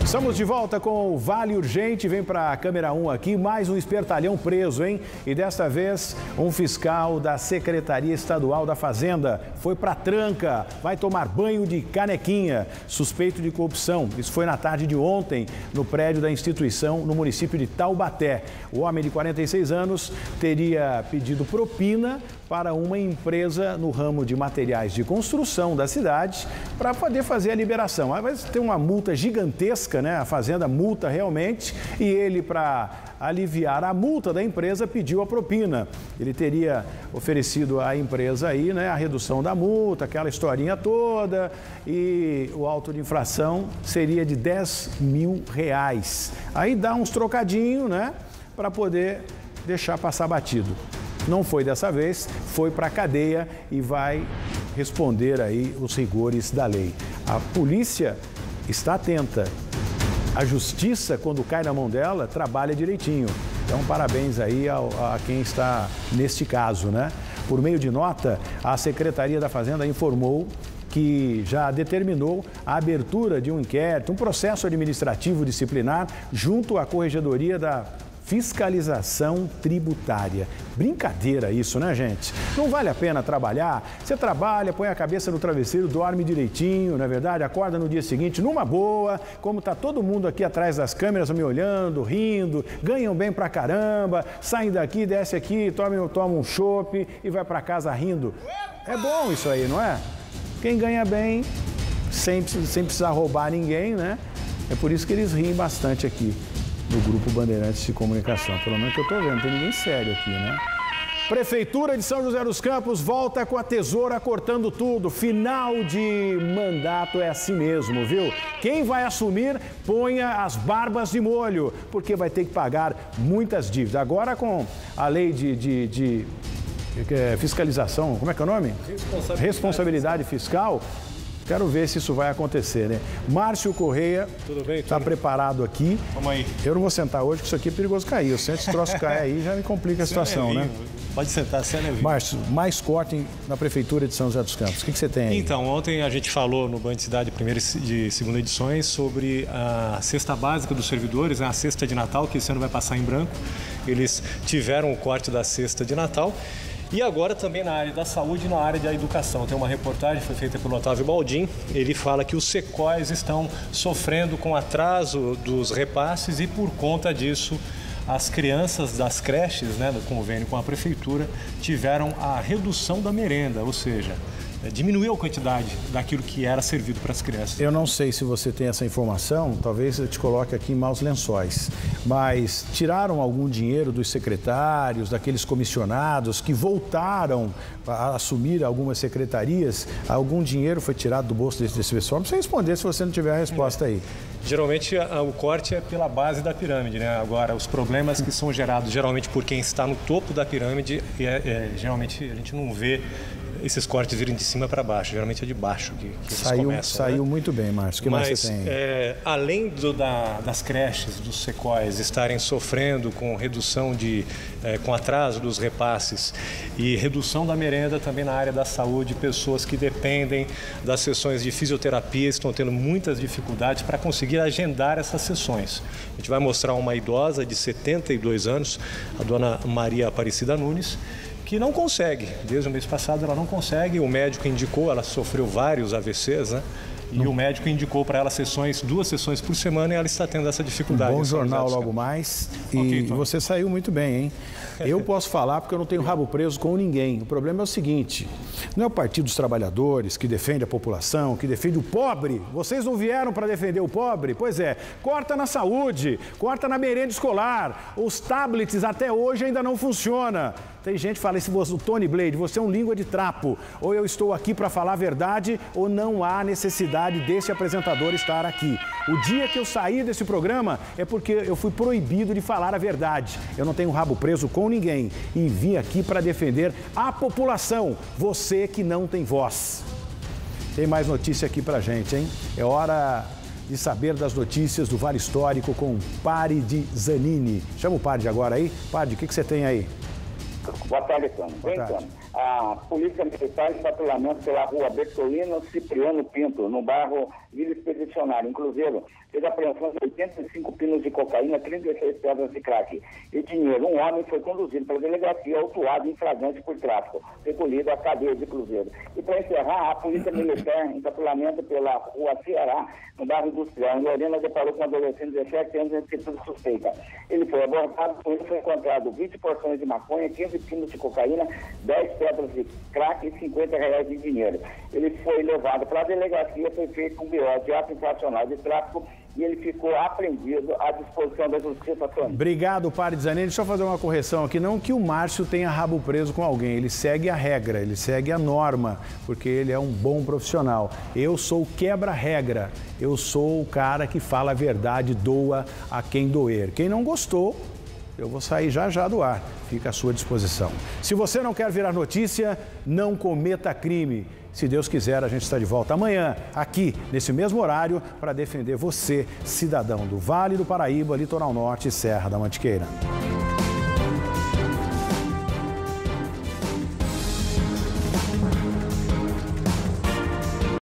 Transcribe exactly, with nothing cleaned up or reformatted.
Estamos de volta com o Vale Urgente. Vem para a câmera um aqui, mais um espertalhão preso, hein? E desta vez, um fiscal da Secretaria Estadual da Fazenda foi para a tranca, vai tomar banho de canequinha, suspeito de corrupção. Isso foi na tarde de ontem, no prédio da instituição, no município de Taubaté. O homem de quarenta e seis anos teria pedido propina para uma empresa no ramo de materiais de construção da cidade para poder fazer a liberação. Aí vai ter uma multa gigantesca, né? A fazenda multa realmente, e ele, para aliviar a multa da empresa, pediu a propina. Ele teria oferecido à empresa aí, né, a redução da multa, aquela historinha toda, e o auto de infração seria de dez mil reais. Aí dá uns trocadinhos, né, para poder deixar passar batido. Não foi dessa vez, foi para a cadeia e vai responder aí os rigores da lei. A polícia está atenta. A justiça, quando cai na mão dela, trabalha direitinho. Então, parabéns aí ao, a quem está neste caso, né? Por meio de nota, a Secretaria da Fazenda informou que já determinou a abertura de um inquérito, um processo administrativo disciplinar junto à Corregedoria da Fiscalização Tributária. Brincadeira isso, né, gente? Não vale a pena trabalhar? Você trabalha, põe a cabeça no travesseiro, dorme direitinho, não é verdade? Acorda no dia seguinte numa boa, como tá todo mundo aqui atrás das câmeras me olhando, rindo, ganham bem pra caramba, saem daqui, desce aqui, toma, toma um chopp e vai pra casa rindo. É bom isso aí, não é? Quem ganha bem, sem, sem precisar roubar ninguém, né? É por isso que eles riem bastante aqui do Grupo Bandeirantes de Comunicação. Pelo menos que eu estou vendo, não tem ninguém sério aqui, né? Prefeitura de São José dos Campos volta com a tesoura cortando tudo. Final de mandato é assim mesmo, viu? Quem vai assumir, ponha as barbas de molho, porque vai ter que pagar muitas dívidas. Agora com a lei de, de, de, de fiscalização, como é que é o nome? Responsabilidade, Responsabilidade fiscal. Quero ver se isso vai acontecer, né? Márcio Correia está preparado aqui. Vamos aí. Eu não vou sentar hoje, porque isso aqui é perigoso cair. Eu sento esse troço cair aí, já me complica a situação, né? Pode sentar, você é levinho. Márcio, mais corte na Prefeitura de São José dos Campos. O que, que você tem aí? Então, ontem a gente falou no Band Cidade primeira e segunda edições sobre a cesta básica dos servidores, a cesta de Natal, que esse ano vai passar em branco. Eles tiveram o corte da cesta de Natal. E agora também na área da saúde e na área da educação. Tem uma reportagem que foi feita pelo Otávio Baldin. Ele fala que os SECOES estão sofrendo com atraso dos repasses e, por conta disso, as crianças das creches, né, do convênio com a prefeitura, tiveram a redução da merenda, ou seja, diminuiu a quantidade daquilo que era servido para as crianças. Eu não sei se você tem essa informação, talvez eu te coloque aqui em maus lençóis, mas tiraram algum dinheiro dos secretários, daqueles comissionados que voltaram a assumir algumas secretarias? Algum dinheiro foi tirado do bolso desse, desse pessoal? Não precisa responder se você não tiver a resposta aí. Geralmente a, o corte é pela base da pirâmide, né? Agora, os problemas que são gerados geralmente por quem está no topo da pirâmide, é, é, geralmente a gente não vê esses cortes virem de cima para baixo, geralmente é de baixo que, que eles saiu, começam. Saiu né? muito bem, Márcio. O que Mas, mais você tem? É, além do, da, das creches, dos SECOES estarem sofrendo com redução de, é, com atraso dos repasses e redução da merenda também na área da saúde, pessoas que dependem das sessões de fisioterapia estão tendo muitas dificuldades para conseguir agendar essas sessões. A gente vai mostrar uma idosa de setenta e dois anos, a dona Maria Aparecida Nunes, que não consegue, desde o mês passado ela não consegue, o médico indicou, ela sofreu vários A V Cs, né? E não. O médico indicou para ela sessões, duas sessões por semana, e ela está tendo essa dificuldade. Um bom jornal logo mais. E okay, você saiu muito bem, hein? Eu posso falar porque eu não tenho rabo preso com ninguém. O problema é o seguinte, não é o Partido dos Trabalhadores que defende a população, que defende o pobre. Vocês não vieram para defender o pobre? Pois é, corta na saúde, corta na merenda escolar. Os tablets até hoje ainda não funcionam. Tem gente que fala, se você, o Tony Blade, você é um língua de trapo. Ou eu estou aqui para falar a verdade, ou não há necessidade desse apresentador estar aqui. O dia que eu sair desse programa é porque eu fui proibido de falar a verdade. Eu não tenho rabo preso com ninguém e vim aqui para defender a população, você que não tem voz. Tem mais notícia aqui pra gente, hein? É hora de saber das notícias do Vale Histórico com Paride Zanini. Chama o Paride agora aí. Paride, o que, que você tem aí? Boa tarde, Tony. Bem, Tony. A Polícia Militar em patrulhamento pela rua Bertolino Cipriano Pinto, no bairro Vila Expedicionária, em Cruzeiro, fez apreensão de oitenta e cinco pinos de cocaína, trinta e seis pedras de crack e dinheiro. Um homem foi conduzido para a delegacia, autuado em flagrante por tráfico, recolhido à cadeia de Cruzeiro. E para encerrar, a Polícia Militar em patrulhamento pela rua Ceará, no bairro Industrial, em Lorena, deparou com um adolescente de dezessete anos em atitude suspeita. Ele foi abordado, com ele foi encontrado vinte porções de maconha, quinze pinos de cocaína, dez pedras de crack e cinquenta reais de dinheiro. Ele foi levado para a delegacia, foi feito um B O de ato infracional de tráfico e ele ficou apreendido à disposição da Justiça. Obrigado, Padre Zanini. Deixa eu fazer uma correção aqui. Não que o Márcio tenha rabo preso com alguém. Ele segue a regra, ele segue a norma, porque ele é um bom profissional. Eu sou quebra-regra. Eu sou o cara que fala a verdade, doa a quem doer. Quem não gostou, eu vou sair já já do ar. Fica à sua disposição. Se você não quer virar notícia, não cometa crime. Se Deus quiser, a gente está de volta amanhã, aqui, nesse mesmo horário, para defender você, cidadão do Vale do Paraíba, Litoral Norte e Serra da Mantiqueira.